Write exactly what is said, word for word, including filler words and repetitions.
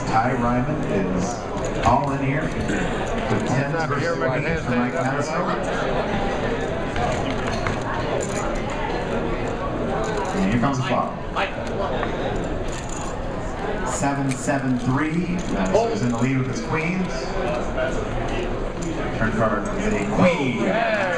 Ty Reiman is all in here. With tens versus queens for Mike Matusow. And here comes the flop. seven seven three. Matusow is in the lead with his queens. Turn card is a queen.